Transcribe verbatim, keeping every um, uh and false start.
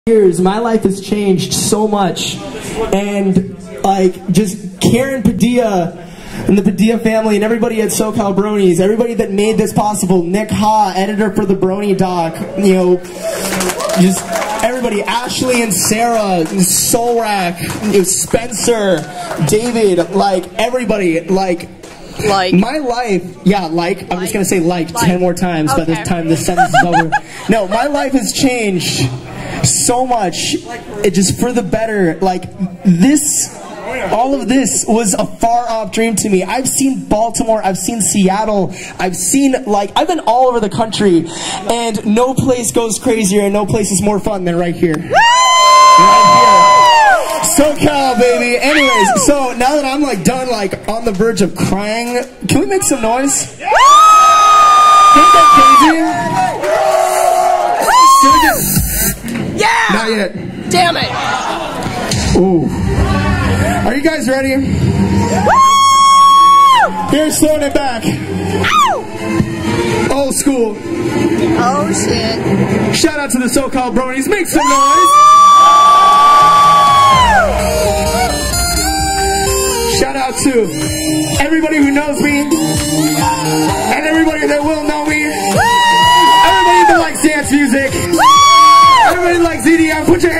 Years, my life has changed so much, and like just Karen Padilla and the Padilla family and everybody at SoCal Bronies, everybody that made this possible, Nick Ha, editor for the Brony Doc, you know, just everybody, Ashley and Sarah, Solrak, you know, Spencer, David, like everybody, like Like my life, yeah, like, I'm like, just gonna say like, like. ten more times Okay. by this time this sentence is over. No, my life has changed so much, it just for the better. Like this, all of this was a far off dream to me. I've seen Baltimore, I've seen Seattle, I've seen, like, I've been all over the country, and no place goes crazier and no place is more fun than right here. Right here. SoCal, baby. Anyways, so now that I'm like done, like on the verge of crying, can we make some noise? Ain't that crazy? Can we just... Yeah! Not yet. Damn it! Ooh. Are you guys ready? Here's throwing it back. Ow! Old school. Oh shit. Shout out to the SoCal Bronies. Make some noise. Shout out to everybody who knows me and everybody that will know me. Everybody that likes dance music. Everybody likes E D M. Put your